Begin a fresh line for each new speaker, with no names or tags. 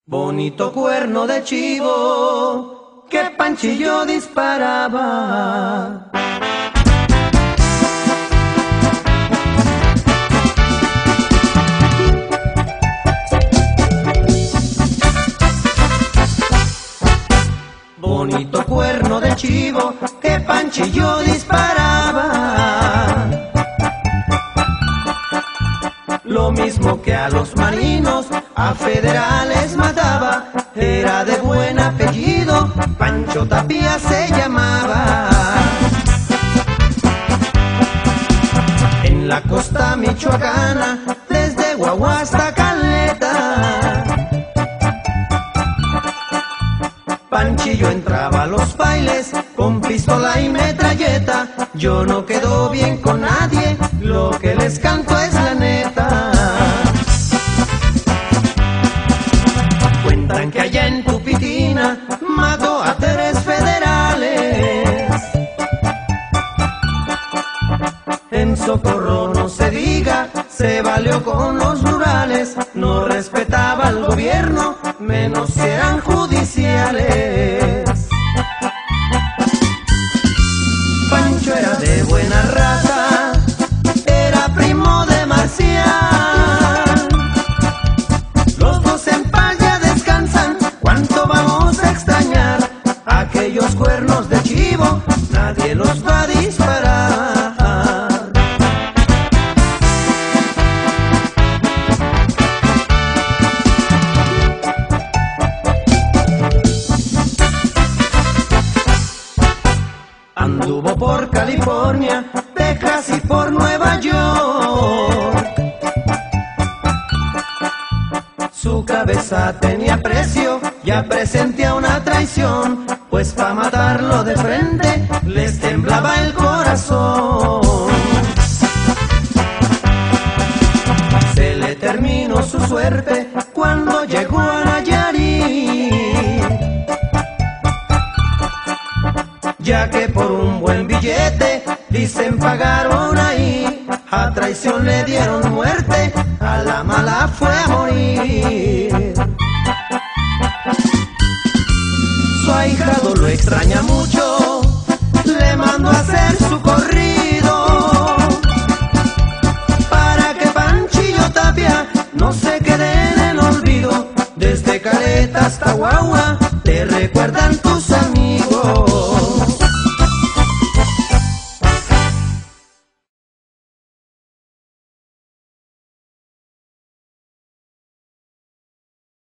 Bonito cuerno de chivo que Panchillo disparaba. Bonito cuerno de chivo que Panchillo disparaba. Lo mismo que a los marinos, a federales mataba. Era de buen apellido, Pancho Tapia se llamaba. En la costa michoacana, desde Guagua hasta Caleta, Panchillo entraba a los bailes con pistola y metralleta. Yo no quedo bien con nadie, lo que les canto es la neta. Cuentan que allá en Tupitina mató a 3 federales. En Socorro no se diga, se valió con los rurales. No respetaba al gobierno, menos si eran judiciales. Pancho era de buena raza, era primo de Marcial. Los dos en paz ya descansan, ¿cuánto vamos a extrañar? Aquellos cuernos de chivo, nadie los va a disparar. Anduvo por California, Texas y por Nueva York. Su cabeza tenía precio, ya presentía una traición, pues pa' matarlo de frente les temblaba el corazón. Se le terminó su suerte cuando llegó a Nayarit, ya que por un buen billete, dicen pagaron ahí. A traición le dieron muerte, a la mala fue a morir. Su ahijado lo extraña mucho, le mandó a hacer su corrido, para que Panchillo Tapia no se quede en el olvido. Desde Caleta hasta Guagua te recuerdan